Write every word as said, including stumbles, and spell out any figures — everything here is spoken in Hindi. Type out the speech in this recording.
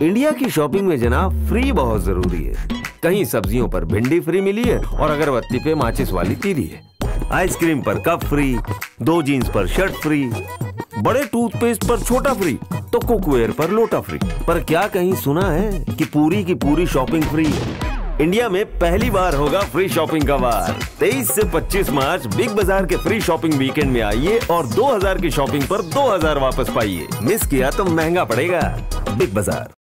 इंडिया की शॉपिंग में जनाब फ्री बहुत जरूरी है। कहीं सब्जियों पर भिंडी फ्री मिली है और अगरबत्ती पे माचिस वाली तीली है। आइसक्रीम पर कप फ्री, दो जीन्स पर शर्ट फ्री, बड़े टूथपेस्ट पर छोटा फ्री, तो कुकवेयर पर लोटा फ्री। पर क्या कहीं सुना है कि पूरी की पूरी शॉपिंग फ्री? इंडिया में पहली बार होगा फ्री शॉपिंग का वार। तेईस से पच्चीस मार्च बिग बाजार के फ्री शॉपिंग वीकेंड में आइए और दो हज़ार की शॉपिंग पर दो हज़ार वापस पाइए। मिस किया तो महंगा पड़ेगा। बिग बाजार।